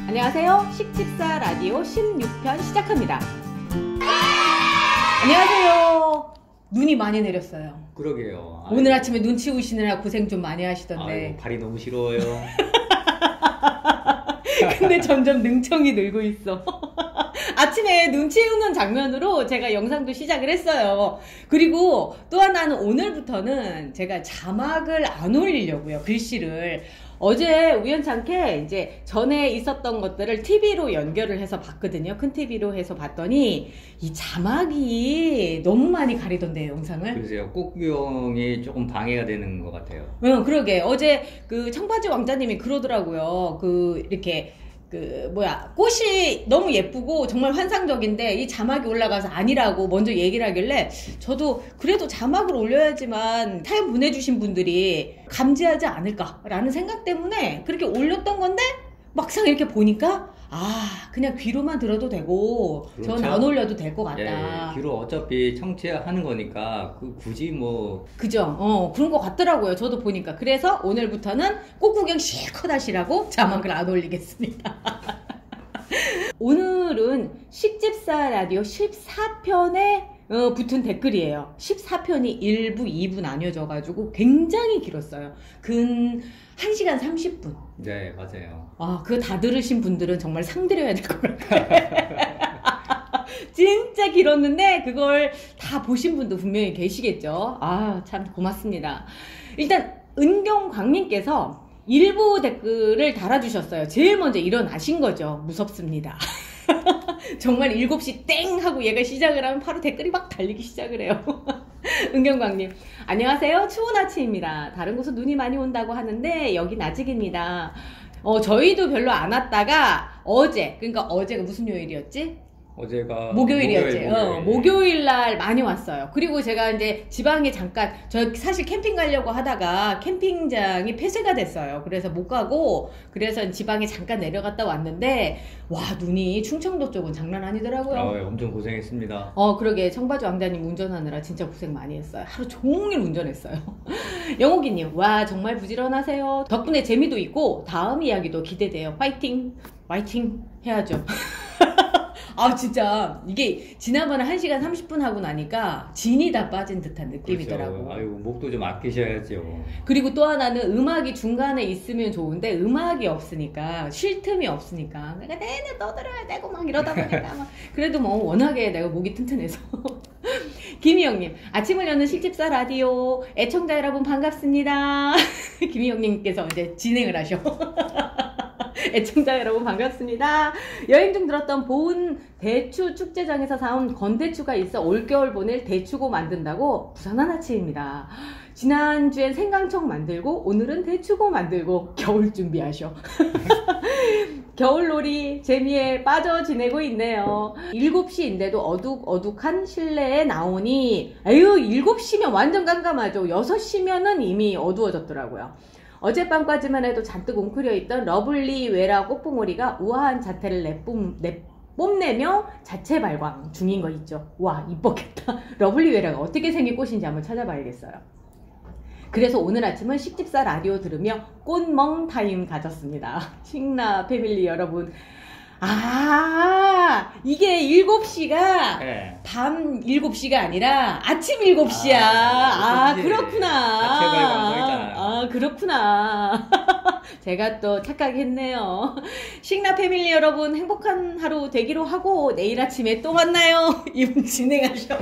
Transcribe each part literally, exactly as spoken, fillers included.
안녕하세요. 식집사 라디오 십육 편 시작합니다. 안녕하세요. 눈이 많이 내렸어요. 그러게요. 오늘 아침에 눈 치우시느라 고생 좀 많이 하시던데. 아이고, 발이 너무 시려워요. 근데 점점 능청이 늘고 있어. 아침에 눈 치우는 장면으로 제가 영상도 시작을 했어요. 그리고 또 하나는 오늘부터는 제가 자막을 안 올리려고요. 글씨를. 어제 우연찮게 이제 전에 있었던 것들을 티비로 연결을 해서 봤거든요. 큰 티비로 해서 봤더니 이 자막이 너무 많이 가리던데요, 영상을. 글쎄요, 꽃구경이 조금 방해가 되는 것 같아요. 응, 그러게. 어제 그 청바지 왕자님이 그러더라고요. 그 이렇게 그 뭐야 꽃이 너무 예쁘고 정말 환상적인데 이 자막이 올라가서 아니라고 먼저 얘기를 하길래 저도 그래도 자막을 올려야지만 사연 보내주신 분들이 감지하지 않을까라는 생각 때문에 그렇게 올렸던 건데 막상 이렇게 보니까 아 그냥 귀로만 들어도 되고 그렇죠? 전 안 올려도 될 것 같다. 예, 귀로 어차피 청취하는 거니까 그 굳이 뭐 그죠? 어 그런 것 같더라고요. 저도 보니까. 그래서 오늘부터는 꽃구경 실컷 하시라고 자막을 안 올리겠습니다. 오늘은 식집사 라디오 십사 편에 어, 붙은 댓글이에요. 십사 편이 일 부, 이 부 나뉘어져가지고 굉장히 길었어요. 근 한 시간 삼십 분. 네, 맞아요. 아, 그거 다 들으신 분들은 정말 상 드려야 될 것 같아요. 진짜 길었는데 그걸 다 보신 분도 분명히 계시겠죠. 아, 참 고맙습니다. 일단 은경광님께서 일부 댓글을 달아주셨어요. 제일 먼저 일어나신 거죠. 무섭습니다. 정말 일곱 시 땡 하고 얘가 시작을 하면 바로 댓글이 막 달리기 시작을 해요. 은경광님, 안녕하세요. 추운 아침입니다. 다른 곳은 눈이 많이 온다고 하는데 여긴 아직입니다. 어, 저희도 별로 안 왔다가 어제, 그러니까 어제가 무슨 요일이었지? 어제가 목요일이었지. 목요일, 어, 목요일. 목요일 날 많이 왔어요. 그리고 제가 이제 지방에 잠깐, 저 사실 캠핑 가려고 하다가 캠핑장이 폐쇄가 됐어요. 그래서 못 가고, 그래서 지방에 잠깐 내려갔다 왔는데, 와, 눈이 충청도 쪽은 장난 아니더라고요. 아, 예, 엄청 고생했습니다. 어, 그러게. 청바지 왕자님 운전하느라 진짜 고생 많이 했어요. 하루 종일 운전했어요. 영옥이님, 와, 정말 부지런하세요. 덕분에 재미도 있고, 다음 이야기도 기대돼요. 파이팅! 파이팅! 해야죠. 아 진짜 이게 지난번에 한 시간 삼십 분 하고 나니까 진이 다 빠진 듯한 느낌이더라고. 그렇죠. 아유, 목도 좀 아끼셔야죠. 그리고 또 하나는 음악이 중간에 있으면 좋은데 음악이 없으니까 쉴 틈이 없으니까 내가 내내 떠들어야 되고 막 이러다 보니까 막 그래도 뭐 워낙에 내가 목이 튼튼해서. 김희영님, 아침을 여는 실집사 라디오 애청자 여러분 반갑습니다. 김희영님께서 이제 진행을 하셔. 애청자 여러분 반갑습니다. 여행 중 들었던 보은 대추 축제장에서 사온 건대추가 있어 올겨울 보낼 대추고 만든다고 부산한 아침입니다. 지난주엔 생강청 만들고 오늘은 대추고 만들고 겨울 준비하셔. 겨울놀이 재미에 빠져 지내고 있네요. 일곱 시인데도 어둑어둑한 실내에 나오니 에휴 일곱 시면 완전 깜깜하죠. 여섯 시면은 이미 어두워졌더라고요. 어젯밤까지만 해도 잔뜩 웅크려 있던 러블리 외라 꽃봉오리가 우아한 자태를 내뿜, 내, 뽐내며 자체 발광 중인 거 있죠. 와 이뻤겠다. 러블리 외라가 어떻게 생긴 꽃인지 한번 찾아봐야겠어요. 그래서 오늘 아침은 식집사 라디오 들으며 꽃멍 타임 가졌습니다. 식나 패밀리 여러분, 아 이게 일곱 시가 네. 밤 일곱 시가 아니라 아침 일곱 시야. 아, 아 그렇구나. 자체 발광 써 있잖아요. 아 그렇구나. 제가 또 착하게 했네요. 식나 패밀리 여러분 행복한 하루 되기로 하고 내일 아침에 또 만나요. 이분 진행하셔.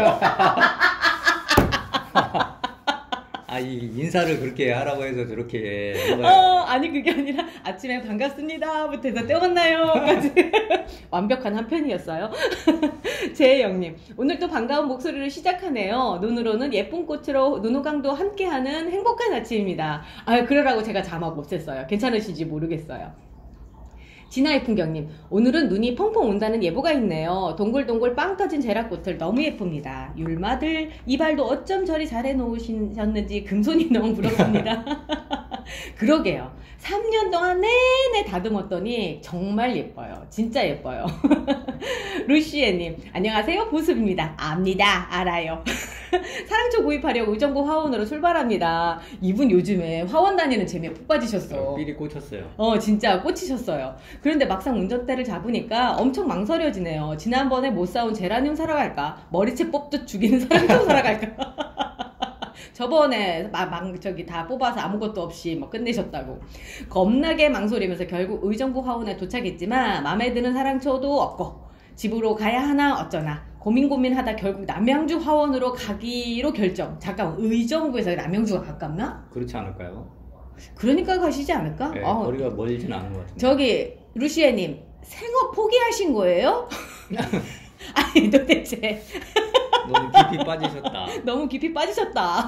아, 이 인사를 그렇게 하라고 해서 저렇게 어, 아니 그게 아니라 아침에 반갑습니다 부터 해서 또 만나요 까지 완벽한 한 편이었어요. 재영님, 오늘 또 반가운 목소리를 시작하네요. 눈으로는 예쁜 꽃으로 눈호강도 함께하는 행복한 아침입니다. 아 그러라고 제가 자막 없앴어요. 괜찮으신지 모르겠어요. 진아의 풍경님, 오늘은 눈이 펑펑 온다는 예보가 있네요. 동글동글 빵 터진 제라꽃들 너무 예쁩니다. 율마들 이발도 어쩜 저리 잘 해놓으셨는지 금손이 너무 부럽습니다. 그러게요. 삼 년 동안 내내 다듬었더니 정말 예뻐요. 진짜 예뻐요. 루시에님, 안녕하세요. 보습입니다. 압니다. 알아요. 사랑초 구입하려고 의정부 화원으로 출발합니다. 이분 요즘에 화원 다니는 재미에 푹 빠지셨어. 삘이 꽂혔어요. 어, 진짜 꽂히셨어요. 그런데 막상 운전대를 잡으니까 엄청 망설여지네요. 지난번에 못 사온 제라늄 사러 갈까? 머리채 뽑듯 죽이는 사랑초 사러 갈까? 저번에 막, 막 저기 다 뽑아서 아무것도 없이 막 끝내셨다고 겁나게 망설이면서 결국 의정부 화원에 도착했지만 마음에 드는 사랑초도 없고 집으로 가야 하나 어쩌나 고민 고민하다 결국 남양주 화원으로 가기로 결정. 잠깐, 의정부에서 남양주가 가깝나? 그렇지 않을까요? 그러니까 가시지 않을까? 네, 어. 거리가 멀진 않은 것 같은데. 저기 루시에님, 생업 포기하신 거예요? 아니 도대체 너무 깊이 빠지셨다. 너무 깊이 빠지셨다.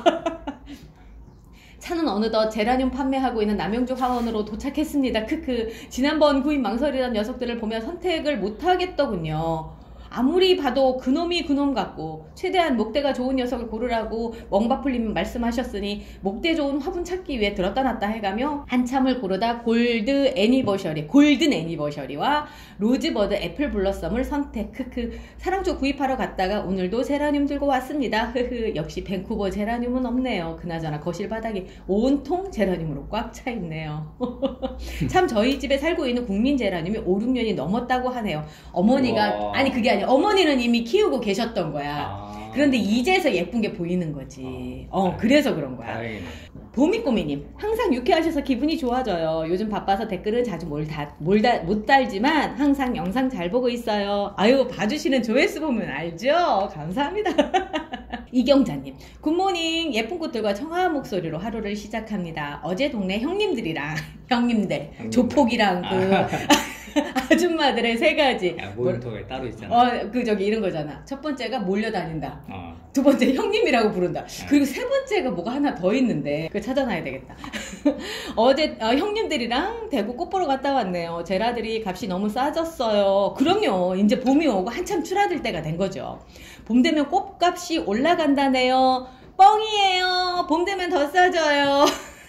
차는 어느덧 제라늄 판매하고 있는 남양주 화원으로 도착했습니다. 크크. 지난번 구입 망설이던 녀석들을 보면 선택을 못하겠더군요. 아무리 봐도 그놈이 그놈 같고 최대한 목대가 좋은 녀석을 고르라고 멍바풀님 말씀하셨으니 목대 좋은 화분 찾기 위해 들었다 놨다 해가며 한참을 고르다 골드 애니버셔리, 골든 애니버셔리와 로즈버드 애플 블러썸을 선택. 크크. 사랑초 구입하러 갔다가 오늘도 제라늄 들고 왔습니다. 흐흐. 역시 밴쿠버 제라늄은 없네요. 그나저나 거실 바닥이 온통 제라늄으로 꽉 차 있네요. 참 저희 집에 살고 있는 국민 제라늄이 오, 육 년이 넘었다고 하네요. 어머니가 우와. 아니 그게 아니야. 어머니는 이미 키우고 계셨던 거야. 아. 그런데 이제서 예쁜 게 보이는 거지. 어, 아. 그래서 그런 거야. 다행이네. 보미꼬미님, 항상 유쾌하셔서 기분이 좋아져요. 요즘 바빠서 댓글은 자주 못, 다, 못, 다, 못 달지만 항상 영상 잘 보고 있어요. 아유, 봐주시는 조회수 보면 알죠? 감사합니다. 이경자님, 굿모닝. 예쁜 꽃들과 청아한 목소리로 하루를 시작합니다. 어제 동네 형님들이랑 형님들, 형님들. 조폭이랑 그 아. 아줌마들의 세 가지. 야, 모니터가 따로 있잖아. 어, 그 저기 이런 거잖아. 첫 번째가 몰려다닌다. 어. 두 번째 형님이라고 부른다. 그리고 세 번째가 뭐가 하나 더 있는데 그거 찾아놔야 되겠다. 어제 어, 형님들이랑 대구 꽃 보러 갔다 왔네요. 제라들이 값이 너무 싸졌어요. 그럼요. 이제 봄이 오고 한참 추라들 때가 된 거죠. 봄 되면 꽃값이 올라간다네요. 뻥이에요. 봄 되면 더 싸져요.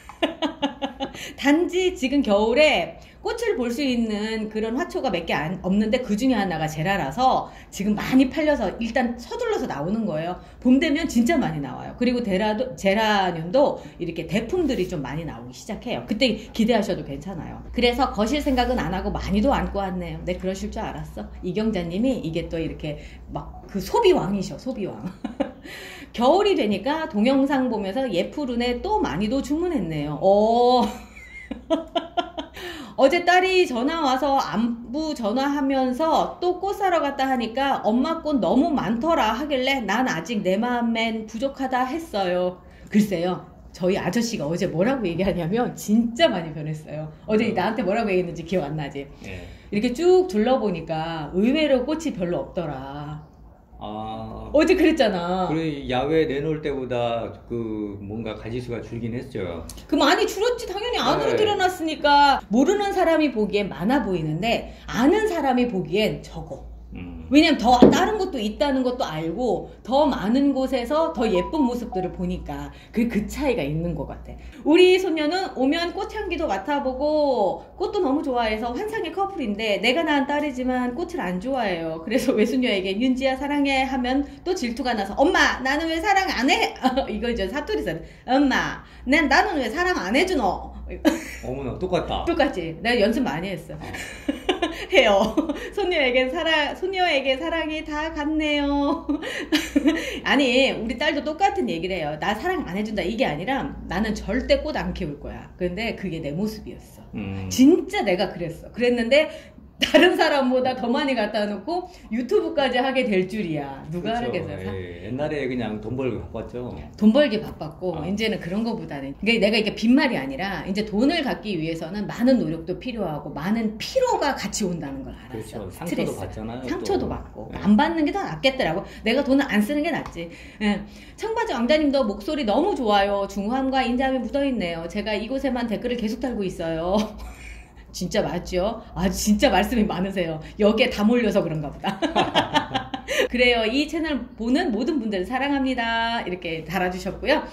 단지 지금 겨울에 꽃을 볼 수 있는 그런 화초가 몇 개 없는데 그 중에 하나가 제라라서 지금 많이 팔려서 일단 서둘러서 나오는 거예요. 봄 되면 진짜 많이 나와요. 그리고 데라도, 제라늄도 이렇게 대품들이 좀 많이 나오기 시작해요. 그때 기대하셔도 괜찮아요. 그래서 거실 생각은 안 하고 많이도 안고 왔네요. 네, 그러실 줄 알았어. 이경자님이 이게 또 이렇게 막 그 소비왕이셔, 소비왕. 겨울이 되니까 동영상 보면서 예쁘룬에 또 많이도 주문했네요. 오. 어제 딸이 전화 와서 안부 전화하면서 또 꽃 사러 갔다 하니까 엄마 꽃 너무 많더라 하길래 난 아직 내 마음엔 부족하다 했어요. 글쎄요. 저희 아저씨가 어제 뭐라고 얘기하냐면 진짜 많이 변했어요. 어제 나한테 뭐라고 얘기했는지 기억 안 나지? 예. 이렇게 쭉 둘러보니까 의외로 꽃이 별로 없더라. 아. 어제 그랬잖아. 그래, 야외 내놓을 때보다 그 뭔가 가지수가 줄긴 했죠. 그 많이 줄었지. 당연히 안으로 네. 들여놨으니까. 모르는 사람이 보기엔 많아 보이는데 아는 사람이 보기엔 적어. 음. 왜냐면 더 다른 것도 있다는 것도 알고 더 많은 곳에서 더 예쁜 모습들을 보니까 그, 그 차이가 있는 것 같아. 우리 손녀는 오면 꽃향기도 맡아보고 꽃도 너무 좋아해서 환상의 커플인데 내가 낳은 딸이지만 꽃을 안 좋아해요. 그래서 외손녀에게 윤지야 사랑해 하면 또 질투가 나서 엄마 나는 왜 사랑 안 해? 이거 이제 사투리잖아. 엄마 난 나는 왜 사랑 안 해주노? 어머나 똑같다. 똑같지. 내가 연습 많이 했어. 해요. 손녀에게 사랑, 손녀에게 사랑이 다 갔네요. 아니, 우리 딸도 똑같은 얘기를 해요. 나 사랑 안 해준다. 이게 아니라 나는 절대 꽃 안 키울 거야. 근데 그게 내 모습이었어. 음. 진짜 내가 그랬어. 그랬는데 다른 사람보다 더 많이 갖다 놓고 유튜브까지 하게 될 줄이야. 누가 그렇죠. 알겠어요. 예, 옛날에 그냥 돈 벌기 바빴죠. 돈 벌기 바빴고 아. 이제는 그런 거보다는 그게 내가 이게 빈말이 아니라 이제 돈을 갖기 위해서는 많은 노력도 필요하고 많은 피로가 같이 온다는 걸 알았어. 그렇죠. 상처도 스트레스. 받잖아요. 상처도 또. 받고 네. 안 받는 게 더 낫겠더라고. 내가 돈을 안 쓰는 게 낫지. 예. 청바지 왕자님도 목소리 너무 좋아요. 중후함과 인자함이 묻어있네요. 제가 이곳에만 댓글을 계속 달고 있어요. 진짜 맞죠? 아 진짜 말씀이 많으세요. 여기에 다 몰려서 그런가 보다. 그래요. 이 채널 보는 모든 분들 사랑합니다. 이렇게 달아주셨고요.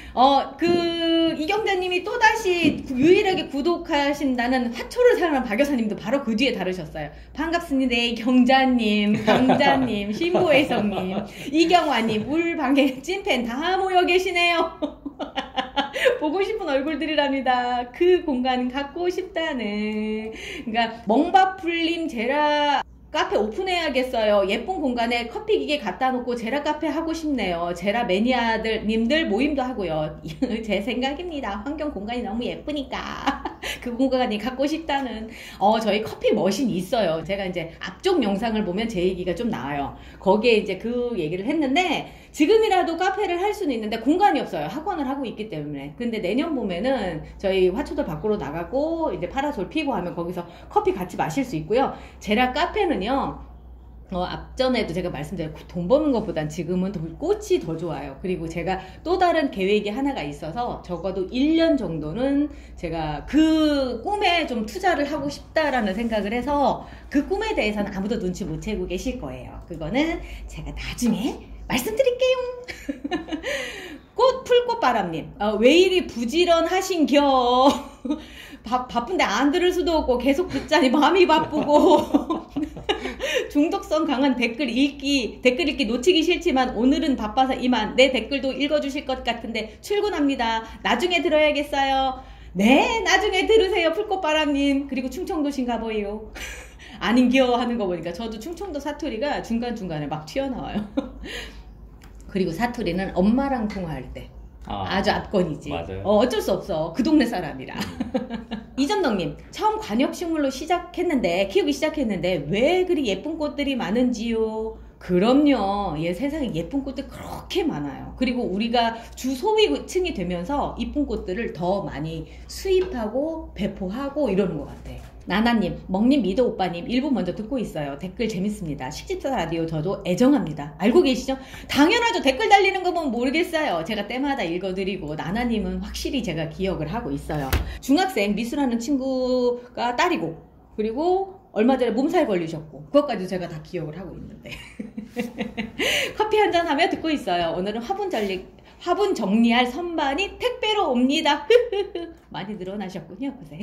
어, 그, 이경자님이 또다시 유일하게 구독하신다는 화초를 사용한 박 여사님도 바로 그 뒤에 다루셨어요. 반갑습니다. 경자님, 강자님, 신보혜성님, 이경화님, 울방개 찐팬 다 모여 계시네요. 보고 싶은 얼굴들이랍니다. 그 공간 갖고 싶다는. 그러니까, 멍바풀님, 제라, 카페 오픈해야겠어요. 예쁜 공간에 커피 기계 갖다 놓고 제라 카페 하고 싶네요. 제라 매니아들 님들 모임도 하고요. 제 생각입니다. 환경 공간이 너무 예쁘니까 그 공간이 갖고 싶다는. 어 저희 커피 머신이 있어요. 제가 이제 앞쪽 영상을 보면 제 얘기가 좀 나와요. 거기에 이제 그 얘기를 했는데 지금이라도 카페를 할 수는 있는데 공간이 없어요. 학원을 하고 있기 때문에. 근데 내년 봄에는 저희 화초들 밖으로 나가고 이제 파라솔 피고 하면 거기서 커피 같이 마실 수 있고요. 제라 카페는요. 어, 앞전에도 제가 말씀드렸고 돈 버는 것보단 지금은 더 꽃이 더 좋아요. 그리고 제가 또 다른 계획이 하나가 있어서 적어도 일 년 정도는 제가 그 꿈에 좀 투자를 하고 싶다라는 생각을 해서 그 꿈에 대해서는 아무도 눈치 못 채고 계실 거예요. 그거는 제가 나중에 말씀드릴게요. 꽃 풀꽃바람님 어, 왜 이리 부지런하신겨. 바, 바쁜데 안 들을 수도 없고 계속 듣자니 마음이 바쁘고 중독성 강한 댓글 읽기 댓글 읽기 놓치기 싫지만 오늘은 바빠서 이만. 내 댓글도 읽어주실 것 같은데 출근합니다. 나중에 들어야겠어요. 네 나중에 들으세요 풀꽃바람님. 그리고 충청도신가 봐요. 아닌겨 하는 거 보니까 저도 충청도 사투리가 중간중간에 막 튀어나와요. 그리고 사투리는 엄마랑 통화할 때 아, 아주 압권이지. 맞아요. 어, 어쩔 수 없어. 그 동네 사람이라. 이전덕님, 처음 관엽식물로 시작했는데, 키우기 시작했는데, 왜 그리 예쁜 꽃들이 많은지요? 그럼요. 예, 세상에 예쁜 꽃들 그렇게 많아요. 그리고 우리가 주 소비층이 되면서 이쁜 꽃들을 더 많이 수입하고, 배포하고 이러는 것 같아요. 나나님, 먹님, 미도 오빠님 일 부 먼저 듣고 있어요. 댓글 재밌습니다. 식집사 라디오 저도 애정합니다. 알고 계시죠? 당연하죠. 댓글 달리는 거 보면 모르겠어요. 제가 때마다 읽어드리고 나나님은 확실히 제가 기억을 하고 있어요. 중학생 미수라는 친구가 딸이고 그리고 얼마 전에 몸살 걸리셨고 그것까지 제가 다 기억을 하고 있는데 커피 한잔 하며 듣고 있어요. 오늘은 화분 전리 화분 정리할 선반이 택배로 옵니다. 많이 늘어나셨군요. 보세요.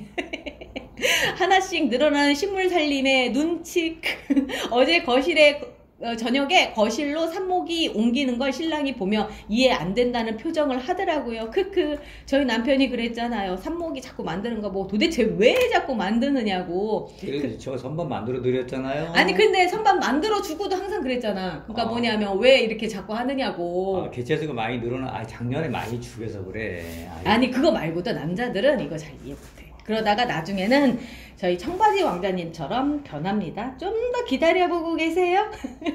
하나씩 늘어나는 식물 살림의 눈치. 어제 거실에 어, 저녁에 거실로 삽목이 옮기는 걸 신랑이 보며 이해 안 된다는 표정을 하더라고요. 크크. 저희 남편이 그랬잖아요. 삽목이 자꾸 만드는 거 뭐 도대체 왜 자꾸 만드느냐고. 그, 저 선반 만들어 드렸잖아요. 아니 근데 선반 만들어 주고도 항상 그랬잖아. 그러니까 아. 뭐냐면 왜 이렇게 자꾸 하느냐고. 아, 개체수가 많이 늘어나. 아 작년에 많이 죽여서 그래. 아유. 아니 그거 말고도 남자들은 이거 잘 이해 못해. 그러다가 나중에는 저희 청바지 왕자님처럼 변합니다. 좀 더 기다려보고 계세요.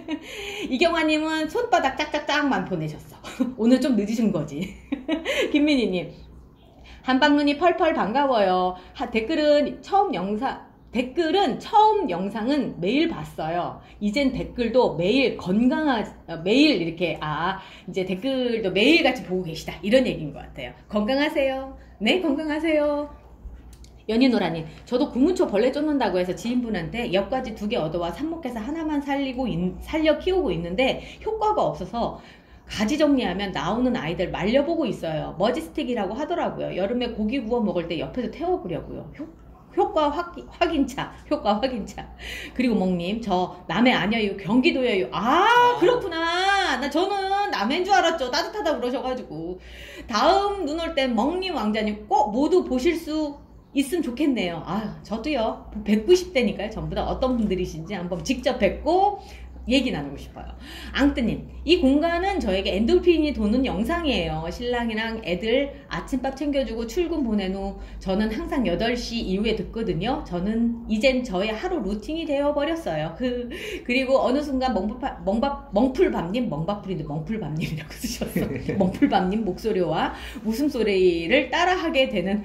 이경화님은 손바닥 짝짝짝만 보내셨어. 오늘 좀 늦으신 거지. 김민희님 한방눈이 펄펄 반가워요. 하, 댓글은 처음 영상 댓글은 처음 영상은 매일 봤어요. 이젠 댓글도 매일 건강하 매일 이렇게 아 이제 댓글도 매일 같이 보고 계시다 이런 얘기인 것 같아요. 건강하세요. 네 건강하세요. 연희노라님, 저도 구문초 벌레 쫓는다고 해서 지인분한테 엿가지 두 개 얻어와 삽목해서 하나만 살리고 인, 살려 키우고 있는데 효과가 없어서 가지 정리하면 나오는 아이들 말려보고 있어요. 머지스틱이라고 하더라고요. 여름에 고기 구워 먹을 때 옆에서 태워보려고요. 효, 효과 확, 확인차, 효과 확인차. 그리고 멍님, 저 남해 아니에요. 경기도예요. 아, 그렇구나. 나 저는 남해인 줄 알았죠. 따뜻하다 그러셔가지고. 다음 눈 올 땐 멍님 왕자님 꼭 모두 보실 수 있으면 좋겠네요. 아, 저도요. 백구십 대니까요. 전부 다 어떤 분들이신지 한번 직접 뵙고 얘기 나누고 싶어요. 앙뜨님, 이 공간은 저에게 엔돌핀이 도는 영상이에요. 신랑이랑 애들 아침밥 챙겨주고 출근 보낸 후 저는 항상 여덟 시 이후에 듣거든요. 저는 이젠 저의 하루 루틴이 되어버렸어요. 그, 그리고 어느 순간 멍밥, 멍밥, 멍풀밤님, 멍밥풀인데 멍풀밤님이라고 쓰셨어. 멍풀밤님 목소리와 웃음소리를 따라하게 되는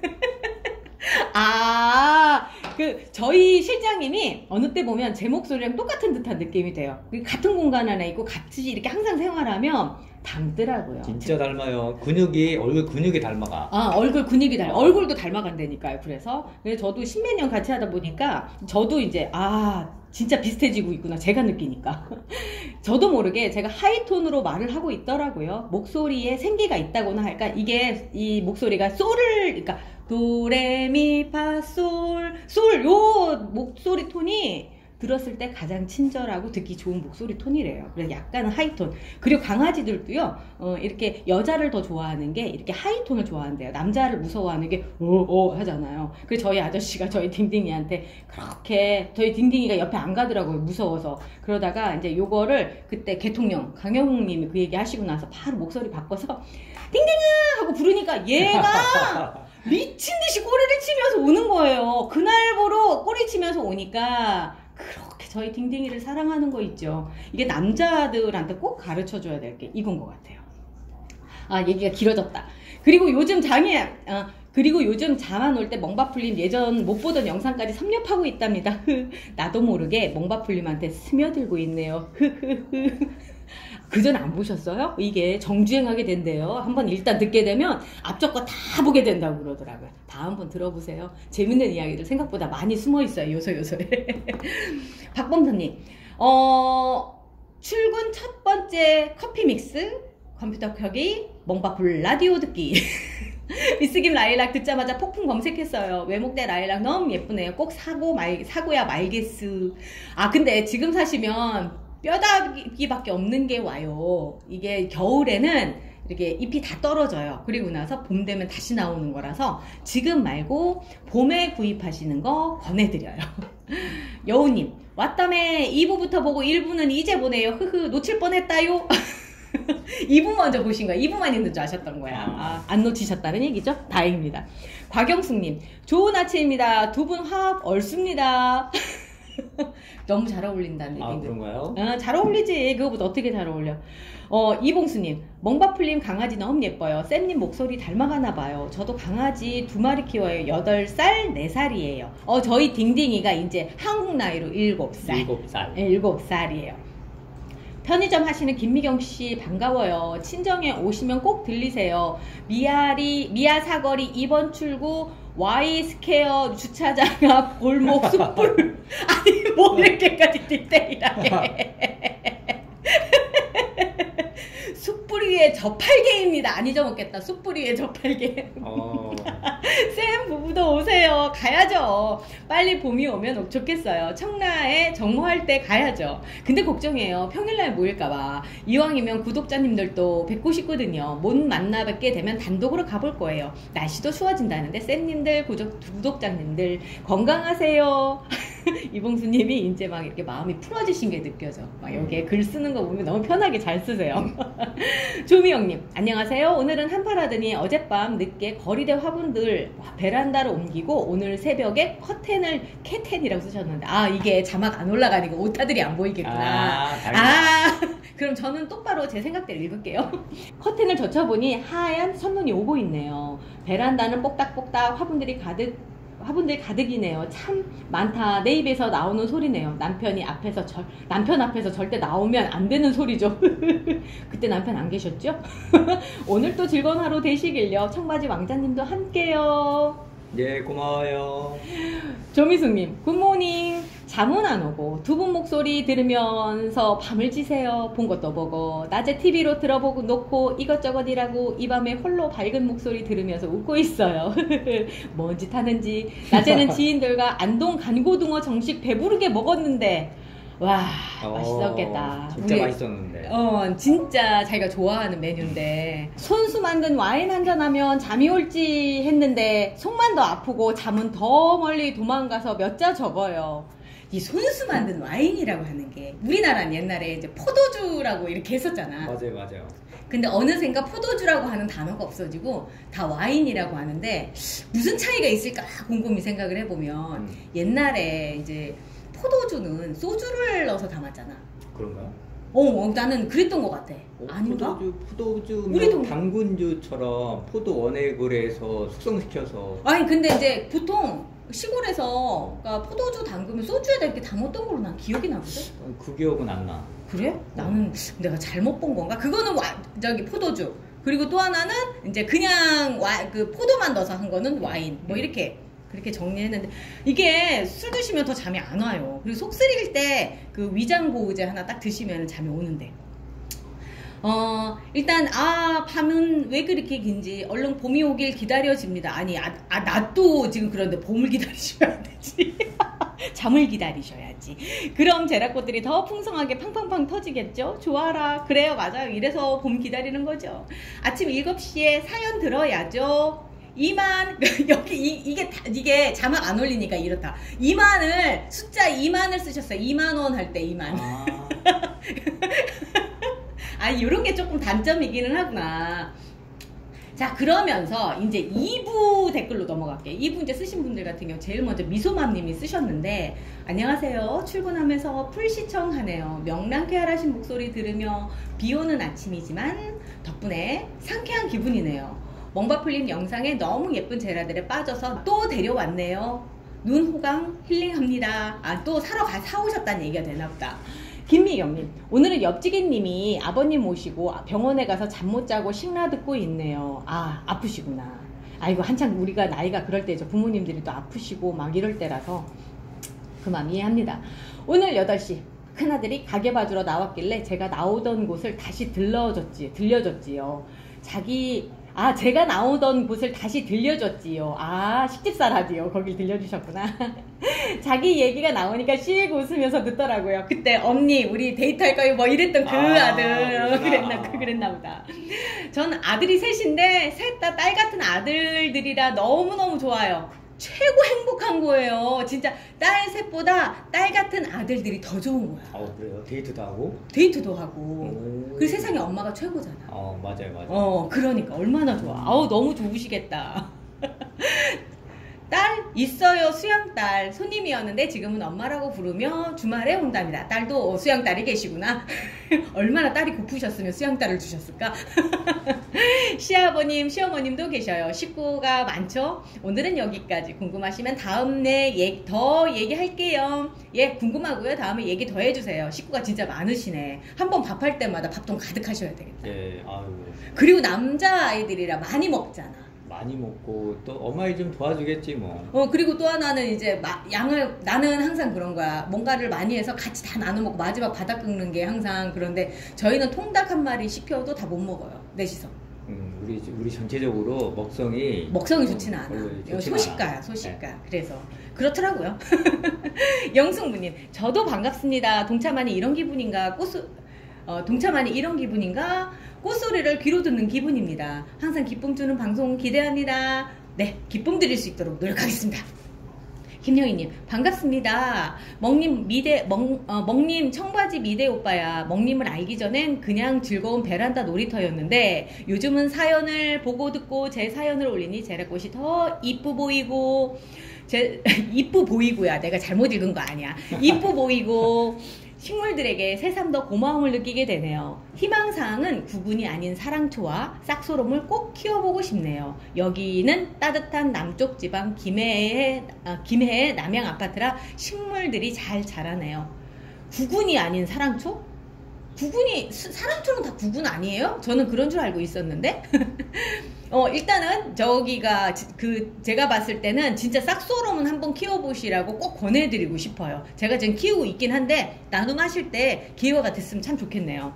아, 그 저희 실장님이 어느 때 보면 제 목소리랑 똑같은 듯한 느낌이 돼요. 같은 공간 안에 있고 같이 이렇게 항상 생활하면 닮더라고요. 진짜 닮아요. 근육이 얼굴 근육이 닮아가. 아 얼굴 근육이 닮아. 얼굴도 닮아간다니까요. 그래서 그래서 저도 십몇 년 같이 하다 보니까 저도 이제 아 진짜 비슷해지고 있구나. 제가 느끼니까. 저도 모르게 제가 하이톤으로 말을 하고 있더라고요. 목소리에 생기가 있다고나 할까? 이게 이 목소리가 솔을, 그러니까 도레미파솔, 솔, 요 목소리 톤이 들었을 때 가장 친절하고 듣기 좋은 목소리 톤이래요. 그래서 약간은 하이톤. 그리고 강아지들도요, 어, 이렇게 여자를 더 좋아하는 게 이렇게 하이톤을 좋아한대요. 남자를 무서워하는 게, 어, 어, 하잖아요. 그래서 저희 아저씨가 저희 딩딩이한테 그렇게, 저희 딩딩이가 옆에 안 가더라고요. 무서워서. 그러다가 이제 요거를 그때 개통령, 강영웅 님이 그 얘기 하시고 나서 바로 목소리 바꿔서, 딩딩아! 하고 부르니까 얘가 미친 듯이 꼬리를 치면서 오는 거예요. 그날부로 꼬리 치면서 오니까, 그렇게 저희 딩딩이를 사랑하는 거 있죠. 이게 남자들한테 꼭 가르쳐줘야 될 게 이건 것 같아요. 아, 얘기가 길어졌다. 그리고 요즘 장애, 아, 그리고 요즘 잠 안 올 때 멍바풀림 예전 못 보던 영상까지 섭렵하고 있답니다. 나도 모르게 멍바풀림한테 스며들고 있네요. 그전 안 보셨어요? 이게 정주행하게 된대요. 한번 일단 듣게 되면 앞쪽 거 다 보게 된다고 그러더라고요. 다음번 들어보세요. 재밌는 이야기들 생각보다 많이 숨어 있어요. 요소요소에. 박범선님, 어, 출근 첫 번째 커피 믹스, 컴퓨터 켜기, 멍바풀 라디오 듣기. 미스김 라일락 듣자마자 폭풍 검색했어요. 외목대 라일락 너무 예쁘네요. 꼭 사고 말, 사고야 말겠스. 아, 근데 지금 사시면 뼈다귀밖에 없는 게 와요. 이게 겨울에는 이렇게 잎이 다 떨어져요. 그리고 나서 봄 되면 다시 나오는 거라서 지금 말고 봄에 구입하시는 거 권해드려요. 여우님, 왔다매 이 부부터 보고 일 부는 이제 보네요. 흐흐, 놓칠 뻔했다요. 이 부 먼저 보신 거야. 이 부만 있는 줄 아셨던 거야. 아, 안 놓치셨다는 얘기죠? 다행입니다. 곽영숙님, 좋은 아침입니다. 두 분 화합 얼습니다. 너무 잘 어울린다는 아, 얘기인데. 그런가요? 아, 잘 어울리지. 그거보다 어떻게 잘 어울려. 어, 이봉수님, 멍바풀님 강아지 너무 예뻐요. 쌤님 목소리 닮아가나 봐요. 저도 강아지 두 마리 키워요. 여덟 살, 네 살이에요. 어, 저희 딩딩이가 이제 한국 나이로 일곱 살. 일곱 살. 네, 일곱 살이에요. 편의점 하시는 김미경 씨 반가워요. 친정에 오시면 꼭 들리세요. 미아리, 미아 사거리 이 번 출구 Y 스퀘어 주차장 앞 골목 숯불. 아니 뭐 이렇게까지 디테일하게. 숯불이의 저팔계입니다. 안 잊어먹겠다. 숯불이의 저팔계. 어. 쌤 부부도 오세요. 가야죠. 빨리 봄이 오면 좋겠어요. 청라에 정모할 때 가야죠. 근데 걱정이에요. 평일날 모일까봐. 이왕이면 구독자님들도 뵙고 싶거든요. 못 만나 뵙게 되면 단독으로 가볼 거예요. 날씨도 추워진다는데 쌤님들, 구독, 구독자님들 건강하세요. 이봉수님이 이제 막 이렇게 마음이 풀어지신 게 느껴져. 막 여기에 글 쓰는 거 보면 너무 편하게 잘 쓰세요. 조미영님, 안녕하세요. 오늘은 한파라더니 어젯밤 늦게 거리대 화분들 베란다로 옮기고 오늘 새벽에 커튼을 캐텐이라고 쓰셨는데, 아, 이게 자막 안 올라가니까 오타들이 안 보이겠구나. 아, 아, 그럼 저는 똑바로 제 생각대로 읽을게요. 커튼을 젖혀보니 하얀 선문이 오고 있네요. 베란다는 뽁닥뽁닥 화분들이 가득 화분들 가득이네요. 참 많다. 내 입에서 나오는 소리네요. 남편이 앞에서 절, 남편 앞에서 절대 나오면 안 되는 소리죠. 그때 남편 안 계셨죠? 오늘 또 즐거운 하루 되시길요. 청바지 왕자님도 함께요. 예, 고마워요. 조미숙님, 굿모닝. 잠은 안 오고 두 분 목소리 들으면서 밤을 지새요. 본 것도 보고 낮에 티비로 들어보고 놓고 이것저것 일하고 이 밤에 홀로 밝은 목소리 들으면서 웃고 있어요. 뭔 짓 하는지. 낮에는 지인들과 안동 간고등어 정식 배부르게 먹었는데 와, 맛있었겠다. 어, 진짜 우리, 맛있었는데. 어, 진짜 자기가 좋아하는 메뉴인데 손수 만든 와인 한잔 하면 잠이 올지 했는데 속만 더 아프고 잠은 더 멀리 도망가서 몇 자 적어요. 이 손수 만든 와인이라고 하는 게 우리나라는 옛날에 이제 포도주라고 이렇게 했었잖아. 맞아요, 맞아요. 근데 어느샌가 포도주라고 하는 단어가 없어지고 다 와인이라고 하는데 무슨 차이가 있을까 곰곰이 생각을 해보면 음. 옛날에 이제 포도주는 소주를 넣어서 담았잖아. 그런가요? 어, 어, 나는 그랬던 것 같아. 어, 아닌가? 포도주, 포도주, 우리 동- 당근주처럼 포도 원액을 해서 숙성시켜서. 아니 근데 이제 보통 시골에서 그러니까 포도주 담그면 소주에다 이렇게 담았던 걸로 난 기억이 나거든. 어, 그 기억은 안 나. 그래? 나는 내가 잘못 본 건가? 그거는 와, 저기 포도주. 그리고 또 하나는 이제 그냥 와, 그 포도만 넣어서 한 거는 와인. 뭐 이렇게 그렇게 정리했는데 이게 술 드시면 더 잠이 안 와요. 그리고 속 쓰릴 때 그 위장보호제 하나 딱 드시면 잠이 오는데 어 일단 아 밤은 왜 그렇게 긴지 얼른 봄이 오길 기다려집니다. 아니 아, 아 나도 지금 그런데 봄을 기다리셔야 되지. 잠을 기다리셔야지. 그럼 제라꽃들이 더 풍성하게 팡팡팡 터지겠죠. 좋아라. 그래요, 맞아요. 이래서 봄 기다리는 거죠. 아침 일곱 시에 사연 들어야죠. 이만 여기 이, 이게 다, 이게 자막 안 올리니까 이렇다. 이만을 숫자 이만을 쓰셨어요. 이만 원 할 때 이만. 아. 아니 요런 게 조금 단점이기는 하구나. 자, 그러면서 이제 이 부 댓글로 넘어갈게요. 이 부 이제 쓰신 분들 같은 경우 제일 먼저 미소맘님이 쓰셨는데, 안녕하세요. 출근하면서 풀 시청하네요. 명랑쾌활하신 목소리 들으며 비 오는 아침이지만 덕분에 상쾌한 기분이네요. 멍바 풀린 영상에 너무 예쁜 제라들에 빠져서 또 데려왔네요. 눈 호강 힐링합니다. 아, 또 사러 가 사오셨다는 얘기가 되나 보다. 김미경님, 오늘은 옆지기님이 아버님 모시고 병원에 가서 잠 못 자고 식라 듣고 있네요. 아, 아프시구나. 아이고, 한창 우리가 나이가 그럴 때죠. 부모님들이 또 아프시고 막 이럴 때라서 그 마음 이해합니다. 오늘 여덟 시 큰아들이 가게 봐주러 나왔길래 제가 나오던 곳을 다시 들러줬지, 들려줬지요. 자기 아, 제가 나오던 곳을 다시 들려줬지요. 아, 식집사 라디오 거길 들려주셨구나. 자기 얘기가 나오니까 씩 웃으면서 듣더라고요. 그때 언니 우리 데이트할까요? 뭐 이랬던 그 아, 아들 그랬나 그랬나 보다. 전 아들이 셋인데 셋 다 딸 같은 아들들이라 너무너무 좋아요. 최고 행복한 거예요. 진짜 딸 셋보다 딸 같은 아들들이 더 좋은 거야. 어, 그래요? 데이트도 하고? 데이트도 하고. 그 세상에 엄마가 최고잖아. 어, 맞아요, 맞아요. 어, 그러니까 얼마나 좋아. 아우, 너무 좋으시겠다. 딸 있어요. 수양딸 손님이었는데 지금은 엄마라고 부르며 주말에 온답니다. 딸도 수양딸이 계시구나. 얼마나 딸이 고프셨으면 수양딸을 주셨을까. 시아버님 시어머님도 계셔요. 식구가 많죠. 오늘은 여기까지. 궁금하시면 다음에 예, 더 얘기할게요. 예, 궁금하고요. 다음에 얘기 더 해주세요. 식구가 진짜 많으시네. 한번 밥할 때마다 밥통 가득 하셔야 되겠다. 예, 아유. 그리고 남자아이들이라 많이 먹잖아. 많이 먹고 또 엄마이 좀 도와주겠지 뭐. 어, 그리고 또 하나는 이제 마, 양을 나는 항상 그런 거야. 뭔가를 많이 해서 같이 다 나눠 먹고 마지막 바닥 긁는 게 항상 그런데 저희는 통닭 한 마리 시켜도 다 못 먹어요. 넷이서. 음, 우리 우리 전체적으로 먹성이 먹성이 좋지는 않아. 소식가야, 소식가. 네. 그래서 그렇더라고요. 영승부님, 저도 반갑습니다. 동참하니 이런 기분인가? 꽃수 어, 동참하니 이런 기분인가? 꽃소리를 귀로 듣는 기분입니다. 항상 기쁨 주는 방송 기대합니다. 네, 기쁨 드릴 수 있도록 노력하겠습니다. 김영희님, 반갑습니다. 멍님 미대 멍, 어, 멍님 청바지 미대 오빠야. 멍님을 알기 전엔 그냥 즐거운 베란다 놀이터였는데 요즘은 사연을 보고 듣고 제 사연을 올리니 제라꽃이 더 이쁘 보이고 제 이쁘 보이고야. 내가 잘못 읽은 거 아니야. 이쁘 보이고 식물들에게 새삼 더 고마움을 느끼게 되네요. 희망사항은 구군이 아닌 사랑초와 싹소롬을 꼭 키워보고 싶네요. 여기는 따뜻한 남쪽 지방 김해의, 아, 김해의 남양 아파트라 식물들이 잘 자라네요. 구군이 아닌 사랑초? 구군이, 사랑초는 다 구군 아니에요? 저는 그런 줄 알고 있었는데. 어, 일단은 저기가 그 제가 봤을 때는 진짜 싹소롬은 한번 키워보시라고 꼭 권해드리고 싶어요. 제가 지금 키우고 있긴 한데 나눔하실 때 기회가 됐으면 참 좋겠네요.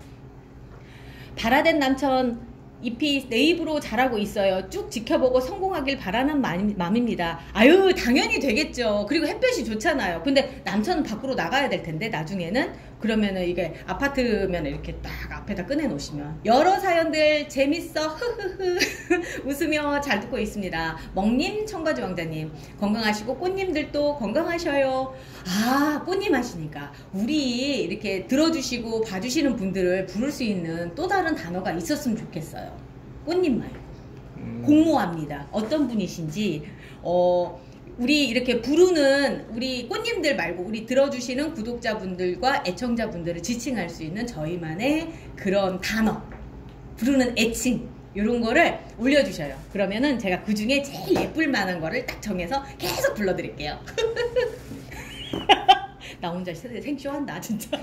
발화된 남천 잎이 내 입으로 자라고 있어요. 쭉 지켜보고 성공하길 바라는 마음입니다. 아유, 당연히 되겠죠. 그리고 햇볕이 좋잖아요. 근데 남천은 밖으로 나가야 될 텐데 나중에는. 그러면은 이게 아파트면 이렇게 딱 앞에다 꺼내 놓으시면. 여러 사연들 재밌어 흐흐흐 웃으며 잘 듣고 있습니다. 멍님, 청바지 왕자님 건강하시고 꽃님들도 건강하셔요. 아, 꽃님 하시니까 우리 이렇게 들어주시고 봐주시는 분들을 부를 수 있는 또 다른 단어가 있었으면 좋겠어요. 꽃님 말고. 음. 공모합니다. 어떤 분이신지 어 우리 이렇게 부르는 우리 꽃님들 말고 우리 들어주시는 구독자분들과 애청자분들을 지칭할 수 있는 저희만의 그런 단어, 부르는 애칭 이런 거를 올려주셔요. 그러면은 제가 그 중에 제일 예쁠 만한 거를 딱 정해서 계속 불러드릴게요. 나 혼자 생쇼한다 진짜.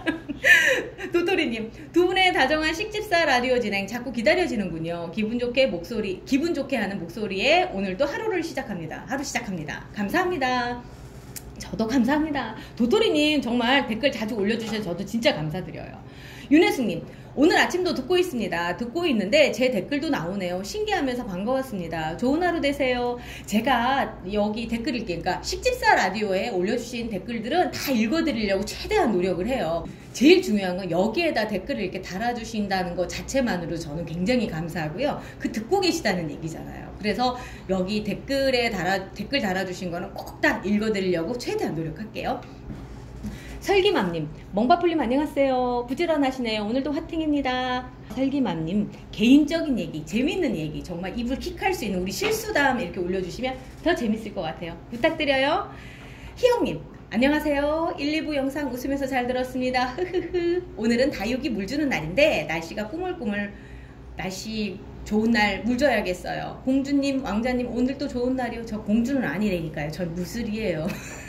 도토리님, 두 분의 다정한 식집사 라디오 진행 자꾸 기다려지는군요. 기분 좋게 목소리, 기분 좋게 하는 목소리에 오늘도 하루를 시작합니다. 하루 시작합니다. 감사합니다. 저도 감사합니다. 도토리님 정말 댓글 자주 올려주셔서 저도 진짜 감사드려요. 윤혜숙님, 오늘 아침도 듣고 있습니다. 듣고 있는데 제 댓글도 나오네요. 신기하면서 반가웠습니다. 좋은 하루 되세요. 제가 여기 댓글 읽기, 그러니까 식집사 라디오에 올려주신 댓글들은 다 읽어드리려고 최대한 노력을 해요. 제일 중요한 건 여기에다 댓글을 이렇게 달아주신다는 것 자체만으로 저는 굉장히 감사하고요. 그 듣고 계시다는 얘기잖아요. 그래서 여기 댓글에 달아, 댓글 달아주신 거는 꼭 다 읽어드리려고 최대한 노력할게요. 설기맘님, 멍바풀님 안녕하세요. 부지런하시네요. 오늘도 화팅입니다. 설기맘님, 개인적인 얘기, 재밌는 얘기, 정말 입을 킥할 수 있는 우리 실수담 이렇게 올려주시면 더 재밌을 것 같아요. 부탁드려요. 희영님, 안녕하세요. 일, 이 부 영상 웃으면서 잘 들었습니다. 흐흐흐. 오늘은 다육이 물 주는 날인데 날씨가 꾸물꾸물, 날씨 좋은 날 물 줘야겠어요. 공주님, 왕자님, 오늘도 좋은 날이요. 저 공주는 아니라니까요. 전 무슬이에요.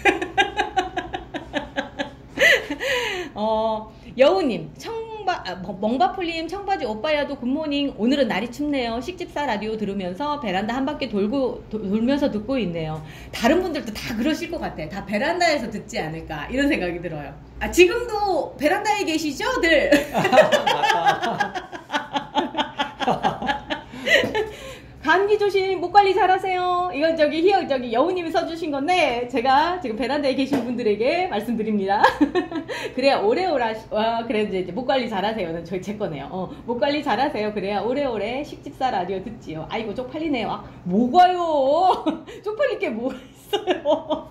어, 여우님, 청바, 아, 멍바풀님, 청바지 오빠야도 굿모닝. 오늘은 날이 춥네요. 식집사 라디오 들으면서 베란다 한 바퀴 돌고, 도, 돌면서 듣고 있네요. 다른 분들도 다 그러실 것 같아. 다 베란다에서 듣지 않을까. 이런 생각이 들어요. 아, 지금도 베란다에 계시죠?들. 맞다. 감기 조심, 목 관리 잘하세요. 이건 저기 희영 저기 여우님이 써주신 건데 제가 지금 베란다에 계신 분들에게 말씀드립니다. 그래야 오래오래 와 그래 이제 목 관리 잘하세요. 저희 제 거네요. 어, 목 관리 잘하세요. 그래야 오래오래 식집사 라디오 듣지요. 아이고 쪽팔리네요. 아, 뭐가요? 쪽팔릴 게 뭐가 있어요?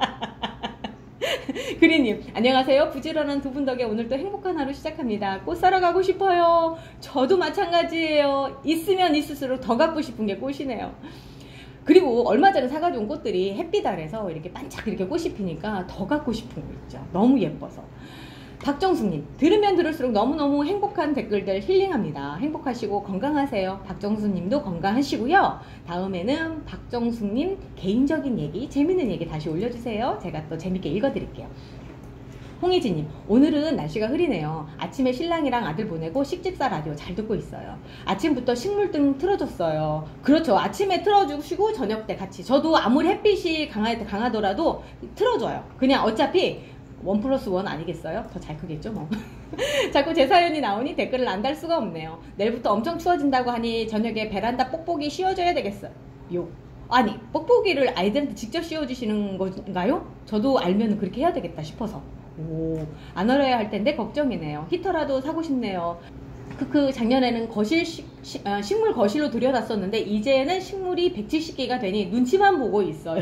그리님, 안녕하세요. 부지런한 두 분 덕에 오늘 또 행복한 하루 시작합니다. 꽃 사러 가고 싶어요. 저도 마찬가지예요. 있으면 있을수록 더 갖고 싶은 게 꽃이네요. 그리고 얼마 전에 사가지고 온 꽃들이 햇빛 아래서 이렇게 반짝 이렇게 꽃이 피니까 더 갖고 싶은 거 있죠. 너무 예뻐서. 박정숙님, 들으면 들을수록 너무너무 행복한 댓글들 힐링합니다. 행복하시고 건강하세요. 박정숙님도 건강하시고요. 다음에는 박정숙님 개인적인 얘기, 재밌는 얘기 다시 올려주세요. 제가 또 재밌게 읽어드릴게요. 홍희진님, 오늘은 날씨가 흐리네요. 아침에 신랑이랑 아들 보내고 식집사 라디오 잘 듣고 있어요. 아침부터 식물등 틀어줬어요. 그렇죠. 아침에 틀어주시고 저녁 때 같이. 저도 아무리 햇빛이 강하, 강하더라도 틀어줘요. 그냥 어차피 원 플러스 원 아니겠어요? 더 잘 크겠죠 뭐. 자꾸 제 사연이 나오니 댓글을 안 달 수가 없네요. 내일부터 엄청 추워진다고 하니 저녁에 베란다 뽁뽁이 씌워줘야 되겠어요. 요. 아니 뽁뽁이를 아이들한테 직접 씌워주시는 건가요? 저도 알면 그렇게 해야 되겠다 싶어서. 오, 안 얼어야 할 텐데 걱정이네요. 히터라도 사고 싶네요. 크크, 작년에는 거실 시, 시, 아, 식물 거실로 들여놨었는데 이제는 식물이 백칠십 개가 되니 눈치만 보고 있어요.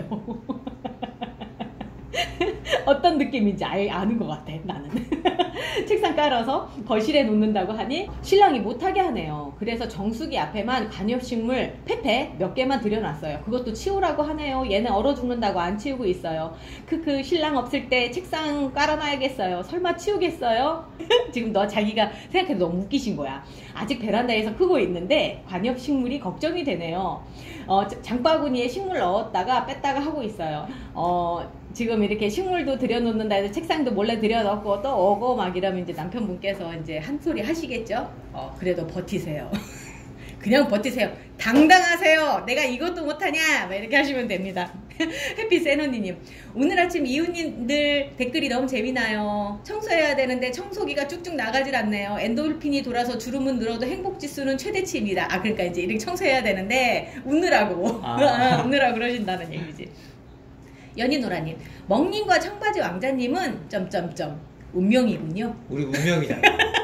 어떤 느낌인지 알, 아는 것 같아 나는. 책상 깔아서 거실에 놓는다고 하니 신랑이 못하게 하네요. 그래서 정수기 앞에만 관엽식물 페페 몇 개만 들여놨어요. 그것도 치우라고 하네요. 얘는 얼어 죽는다고 안 치우고 있어요. 크크, 신랑 없을 때 책상 깔아놔야겠어요. 설마 치우겠어요? 지금 너 자기가 생각해도 너무 웃기신 거야. 아직 베란다에서 크고 있는데 관엽식물이 걱정이 되네요. 어, 장바구니에 식물 넣었다가 뺐다가 하고 있어요. 어, 지금 이렇게 식물도 들여놓는다 해서 책상도 몰래 들여놓고 또 오고 막 이러면 이제 남편분께서 이제 한 소리 하시겠죠? 어, 그래도 버티세요. 그냥 버티세요. 당당하세요. 내가 이것도 못하냐? 막 이렇게 하시면 됩니다. 해피 세너니님, 오늘 아침 이웃님들 댓글이 너무 재미나요. 청소해야 되는데 청소기가 쭉쭉 나가질 않네요. 엔도르핀이 돌아서 주름은 늘어도 행복지수는 최대치입니다. 아, 그러니까 이제 이렇게 청소해야 되는데 웃느라고. 아. 웃느라고 그러신다는 얘기지. 연희노라님, 멍님과 청바지 왕자님은 점점점 운명이군요. 우리 운명이잖아.